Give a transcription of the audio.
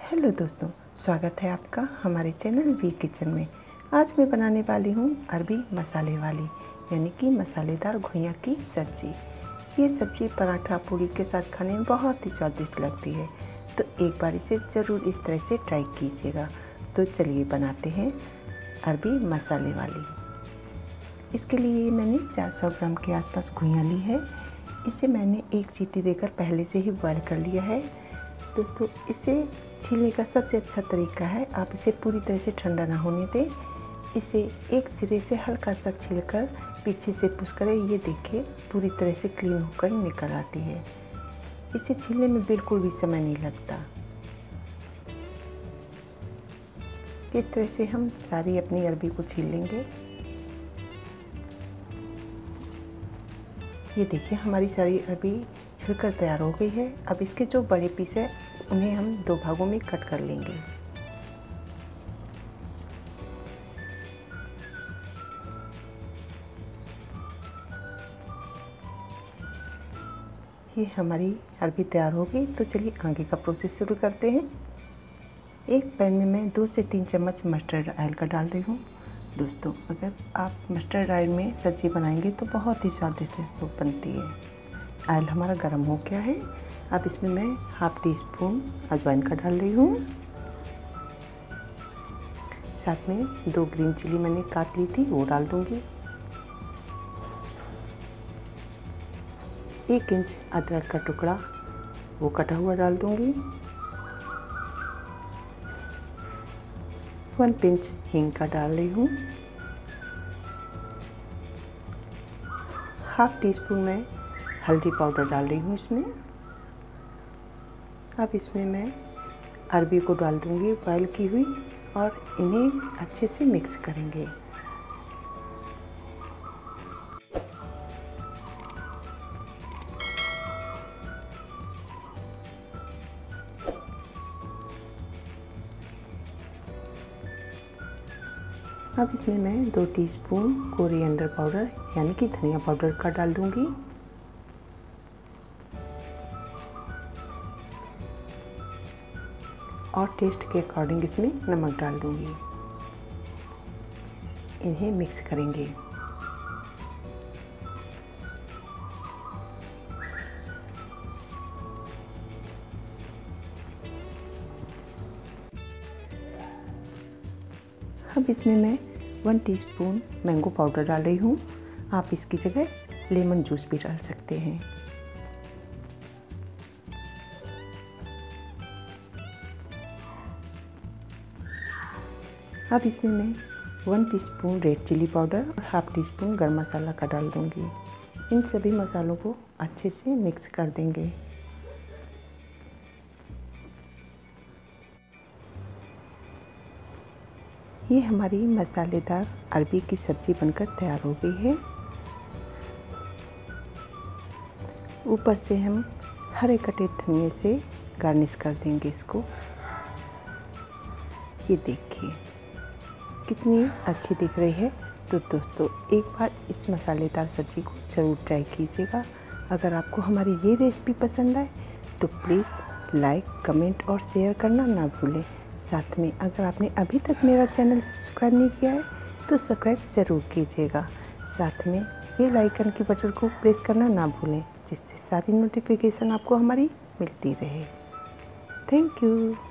Hello दोस्तों, स्वागत है आपका हमारे चैनल वी किचन में। आज मैं बनाने वाली हूँ अरबी मसाले वाली यानी कि मसालेदार घुइयाँ की सब्ज़ी। ये सब्ज़ी पराठा पूरी के साथ खाने में बहुत ही स्वादिष्ट लगती है, तो एक बार इसे ज़रूर इस तरह से ट्राई कीजिएगा। तो चलिए बनाते हैं अरबी मसाले वाली। इसके लिए मैंने 400 ग्राम के आसपास घुइयाँ ली है। इसे मैंने एक सीटी देकर पहले से ही बॉयल कर लिया है। दोस्तों, इसे छीलने का सबसे अच्छा तरीका है, आप इसे पूरी तरह से ठंडा ना होने दें। इसे एक सिरे से हल्का सा छीलकर पीछे से पुश करें। ये देखिए पूरी तरह से क्लीन होकर निकल आती है। इसे छीलने में बिल्कुल भी समय नहीं लगता। इस तरह से हम सारी अपनी अरबी को छील लेंगे। ये देखिए हमारी सारी अरबी छिलकर तैयार हो गई है। अब इसके जो बड़े पीस है उन्हें हम दो भागों में कट कर लेंगे। ये हमारी अरबी तैयार हो गई, तो चलिए आगे का प्रोसेस शुरू करते हैं। एक पैन में मैं 2 से 3 चम्मच मस्टर्ड ऑयल का डाल रही हूँ। दोस्तों, अगर आप मस्टर्ड ऑयल में सब्ज़ी बनाएंगे तो बहुत ही स्वादिष्ट बनती है। ऑयल हमारा गर्म हो गया है। अब इसमें मैं हाफ टी स्पून अजवाइन का डाल रही हूँ। साथ में 2 ग्रीन चिली मैंने काट ली थी, वो डाल दूँगी। 1 इंच अदरक का टुकड़ा वो कटा हुआ डाल दूँगी। 1 पिंच हींग का डाल रही हूँ। हाफ टी स्पून मैं हल्दी पाउडर डाल रही हूँ इसमें। अब इसमें मैं अरबी को डाल दूँगी बॉयल की हुई, और इन्हें अच्छे से मिक्स करेंगे। अब इसमें मैं 2 टीस्पून कोरिएंडर पाउडर यानी कि धनिया पाउडर का डाल दूँगी। और टेस्ट के अकॉर्डिंग इसमें नमक डाल दूँगी। इन्हें मिक्स करेंगे। अब इसमें मैं 1 टीस्पून मैंगो पाउडर डाल रही हूँ। आप इसकी जगह लेमन जूस भी डाल सकते हैं। अब इसमें मैं 1 टीस्पून रेड चिली पाउडर और half teaspoon garam masala का डाल दूँगी। इन सभी मसालों को अच्छे से मिक्स कर देंगे। ये हमारी मसालेदार अरबी की सब्ज़ी बनकर तैयार हो गई है। ऊपर से हम हरे कटे धनिए से गार्निश कर देंगे इसको। ये देखिए कितनी अच्छी दिख रही है। तो दोस्तों, एक बार इस मसालेदार सब्ज़ी को ज़रूर ट्राई कीजिएगा। अगर आपको हमारी ये रेसिपी पसंद आए तो प्लीज़ लाइक, कमेंट और शेयर करना ना भूलें। साथ में अगर आपने अभी तक मेरा चैनल सब्सक्राइब नहीं किया है तो सब्सक्राइब ज़रूर कीजिएगा। साथ में बेल आइकन की बटन को प्रेस करना ना भूलें, जिससे सारी नोटिफिकेशन आपको हमारी मिलती रहे। Thank you.